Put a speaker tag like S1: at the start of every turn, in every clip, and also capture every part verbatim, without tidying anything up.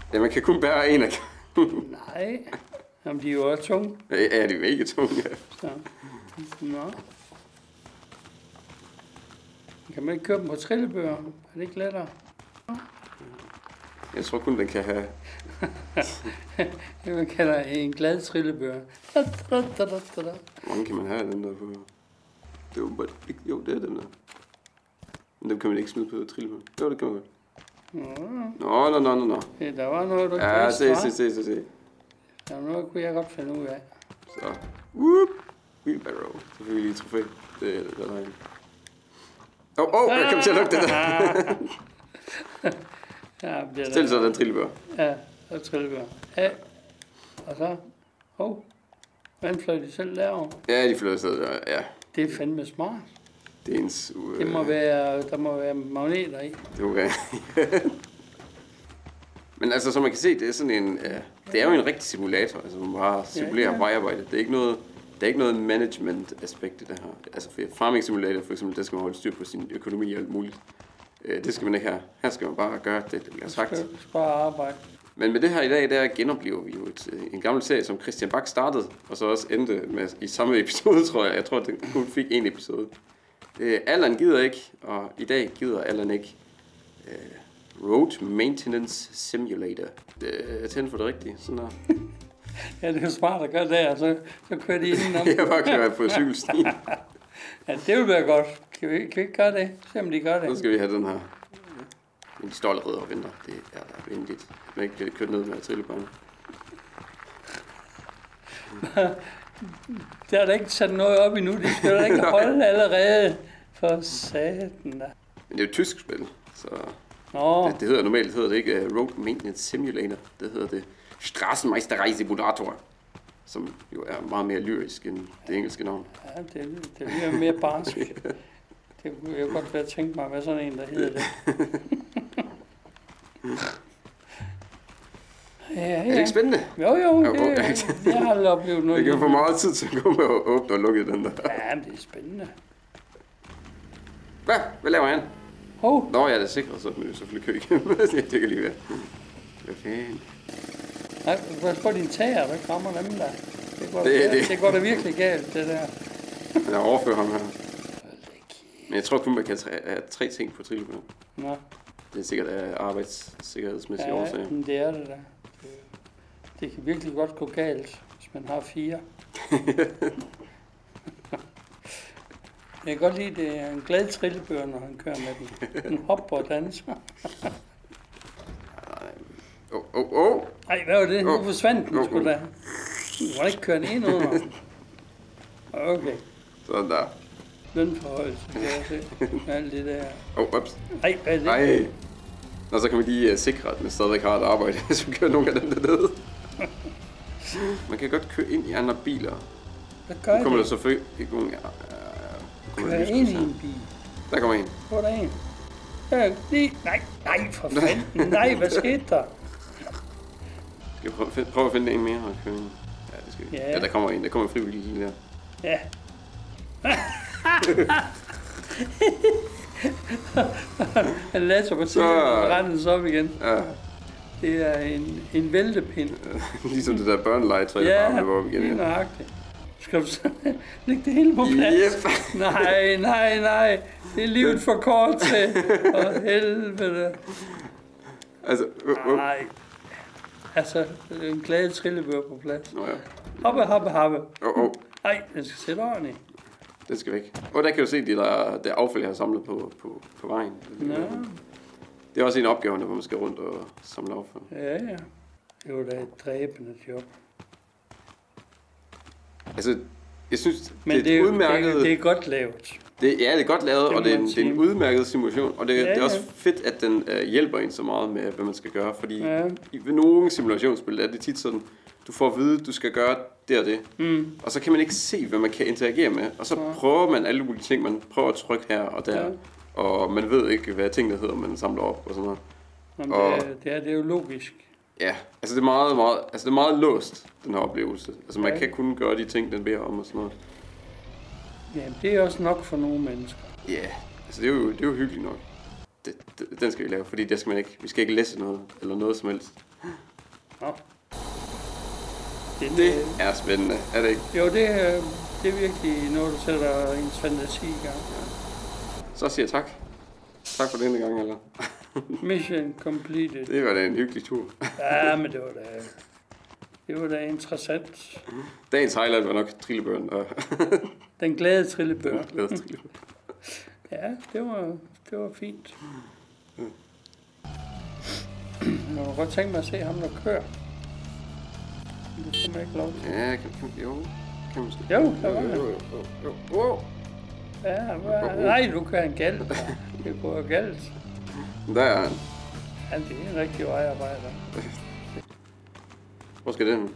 S1: Ja, man kan kun bære en af
S2: Nej. Jamen, de er jo også tunge.
S1: Ja, de er mega tunge, ja.
S2: Så. Nå. Kan man ikke købe dem på trillebøger? Er det ikke lettere?
S1: Jeg tror kun, den kan have...
S2: det man kalder en glad trillebør.
S1: Hvor mange kan man have den der på? Det er jo ikke... Jo, det er den der. Men dem kan man ikke smide på trillebøger. Jo, det kan man godt. Nå, nå, nå, nå, nå.
S2: Ja, der var noget, du ikke
S1: ja,
S2: vidste,
S1: se, se, se, se, se.
S2: Der var noget, kunne jeg godt finde ud af.
S1: Så. Whoop. Wheelbarrow. Selvfølgelig trofæ. Det er det, der er. Åh, oh, oh, jeg kom til at lukke det der.
S2: ja, det
S1: Stil så den trillebør.
S2: Ja, så trillebør. Ja. Og så... Hov. Oh. Hvordan fløj de selv derovre?
S1: Ja, de flytter sig der, ja.
S2: Det er fandme smart.
S1: Det er ens... Uh,
S2: det må være... Der må være magneter i.
S1: Det må være... Men altså, som man kan se, det er sådan en... Uh, det er jo en rigtig simulator. Altså, man bare simulerer ja, ja. vejarbejde. Det er ikke noget... Der er ikke noget management-aspekt i det her. Altså for farming simulator for eksempel, der skal man holde styr på sin økonomi og alt muligt. Det skal man ikke have. Her skal man bare gøre det, det bliver sagt.
S2: Du skal bare arbejde.
S1: Men med det her i dag, der genoplever vi jo et, en gammel serie, som Christian Bach startede, og så også endte med i samme episode, tror jeg. Jeg tror, at den kun fik en episode. Allan gider ikke, og i dag gider Allan ikke. Uh, Road Maintenance Simulator. Jeg tænder for det rigtige. Sådan der.
S2: Ja, det er jo smart at gøre det, så, så kører de indenom.
S1: Jeg bare kører på cykelstien.
S2: Ja, det vil være godt. Kan vi, kan vi ikke gøre det? Se om de gør det.
S1: Nu skal vi have den her. Men de står allerede og venter. Det er da venligt. Man ikke kan køre ned med trillebørn.
S2: Der er da ikke sat noget op endnu. De skal da ikke holde allerede. For satan da.
S1: Men det er jo et tysk spil. Så
S2: Nå.
S1: Det, det hedder normalt det hedder det ikke uh, Road Maintenance Simulator. Det hedder det Straßenmeisterei Simulator. Som jo er meget mere lyrisk end det engelske navn.
S2: Ja, det, det bliver mere barnsk. Det kunne jeg godt være tænkt mig, hvad sådan en, der hedder det. Ja, ja.
S1: Er det ikke spændende?
S2: Jo, jo. Det, okay. Jeg har aldrig oplevet noget.
S1: Det kan få meget tid til at gå med at åbne og lukke den der.
S2: Ja, men det er spændende.
S1: Hvad? Hvad laver han?
S2: Hov.
S1: Nå, ja, det er sikkert, så er selvfølgelig kø igennem. Det kan lige være. Hvad fanden?
S2: Nej, pas på dine tager, der kommer dem der. Det går,
S1: det,
S2: der,
S1: det.
S2: det går da virkelig galt, det der.
S1: Jeg overfører ham her. Men jeg tror kun, man kan have tre ting på trillebøren.
S2: Nå.
S1: Det er sikkert af arbejdssikkerhedsmæssige
S2: ja,
S1: årsager.
S2: Ja, det er det da. Det, det kan virkelig godt gå galt, hvis man har fire. Jeg kan godt lide, det er en glad trillebør, når han kører med den. Den hopper og danser.
S1: Åh, åh, åh!
S2: Ej, hvad var det? Nu
S1: oh.
S2: forsvandt den
S1: oh,
S2: sgu da. Du må ikke køre den ind under. Okay.
S1: Sådan der.
S2: Lønforhøjelse, kan jeg se. Alt det der.
S1: Åh, oh, ups.
S2: Ej, hvad er det?
S1: Ej. Nå, så kan vi lige uh, sikre, at man stadigvæk har et arbejde, hvis vi kører nogle af dem dernede. Man kan godt køre ind i andre biler.
S2: Hvad gør
S1: nu kommer
S2: det?
S1: der selvfølgelig ikke nogen... Uh,
S2: Kører ind i en bil?
S1: Der kommer en.
S2: Hvor er der en? Ja, lige... Nej, nej, for fanden. Nej, hvad skete der?
S1: Skal vi prøve, find, prøve at finde en mere og køre ind? Ja, det skal vi. Ja. ja, der kommer en. Der kommer en frivillig lige der.
S2: Ja. Han lader sig på tiden og retter sig op igen.
S1: Ja.
S2: Det er en, en væltepind.
S1: Ligesom det der børnelegetøj,
S2: ja,
S1: der bare var op igen.
S2: Ja, nøjagtigt. Skal du så lægge det hele på plads?
S1: Yep.
S2: Nej, nej, nej. Det er livet for kort til. For helvede.
S1: Altså, uh, uh.
S2: Nej. Altså, en glad trillebør på plads.
S1: Nå ja.
S2: Hoppe, hoppe, hoppe.
S1: Åh, åh.
S2: Nej, den skal sætte ordentligt.
S1: Den skal væk. Og der kan du se, de der, der affald, jeg har samlet på, på, på vejen.
S2: Ja.
S1: Det er også en opgave, hvor man skal rundt og samle affald.
S2: Ja, ja. Det var da et dræbende job.
S1: Altså, jeg synes,
S2: Men
S1: det er,
S2: det er,
S1: udmærket...
S2: det, det er godt lavet.
S1: Det, ja, det er godt lavet,
S2: det
S1: og det er, en, det er en udmærket simulation. Og det, ja, det er også ja. fedt, at den uh, hjælper en så meget med, hvad man skal gøre. Fordi ja. i ved nogle simulationsspil er det tit sådan, du får at vide, at du skal gøre det og det. Mm. Og så kan man ikke se, hvad man kan interagere med. Og så ja. prøver man alle mulige ting. Man prøver at trykke her og der. Ja. Og man ved ikke, hvad tingene hedder, man samler op og sådan noget.
S2: Jamen,
S1: og,
S2: det, er, det, er, det er jo logisk.
S1: Ja, altså det er meget, meget, altså det er meget låst, den her oplevelse. Altså man
S2: ja.
S1: kan kun gøre de ting, den beder om og sådan noget.
S2: Ja, det er også nok for nogle mennesker.
S1: Ja, yeah. altså det er jo, det er jo hyggeligt nok. Det, det, den skal vi lave, fordi der skal man ikke, vi skal ikke læse noget, eller noget som helst.
S2: Nå.
S1: Den, det er spændende, er det ikke?
S2: Jo, det er, det er virkelig noget, du sætter ens fantasi i gang. Ja.
S1: Så siger jeg tak. Tak for denne gang, eller?
S2: Mission completed.
S1: Det var da en hyggelig tur.
S2: Ja, men det var da, det var da interessant.
S1: Dagens highlight var nok trillebøren. Og
S2: Den glade trillebør.
S1: Den glade trillebør.
S2: Ja, det var, det var fint. Jeg kunne godt tænke mig at se ham, der kører. Det får man ikke lov til.
S1: Ja, kan, kan, jo. Kan man
S2: jo, der var
S1: jo, jo, jo, jo, jo.
S2: Ja, hvad? Nej, du kører en galt. Det går galt.
S1: Der er han.
S2: Ja, det er en rigtig vejarbejder.
S1: Hvor skal den?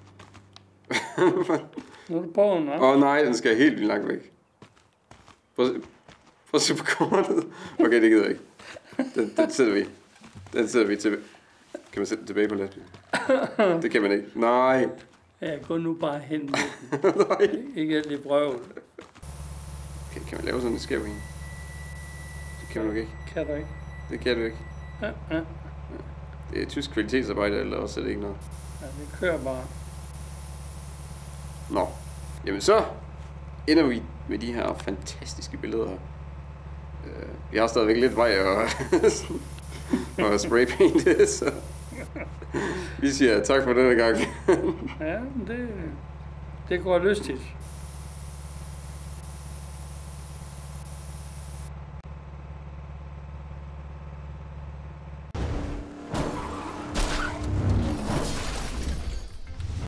S2: Nu er du på den, hva'?
S1: Åh oh, nej, den skal helt vildt langt væk. Prøv, prøv at se på kortet. Okay, det gider jeg ikke. Den, den sætter vi. Den sætter vi tilbage. Kan man sætte den tilbage på lastbilen? Det kan man ikke. Nej.
S2: Ja, gå nu bare hen med den.
S1: Nej.
S2: Ikke alt det brøvl.
S1: Okay, kan man lave sådan en skæv en? Det kan man nok ikke.
S2: Kan du ikke?
S1: Det kan du ikke.
S2: Ja, ja.
S1: Det er tysk kvalitetsarbejde, eller også er det ikke noget.
S2: Ja, det kører bare.
S1: Nå. Jamen så ender vi med de her fantastiske billeder. Uh, vi har stadigvæk lidt vej at, at spraypainte, så vi siger tak for denne gang.
S2: Ja, det, det går lystigt.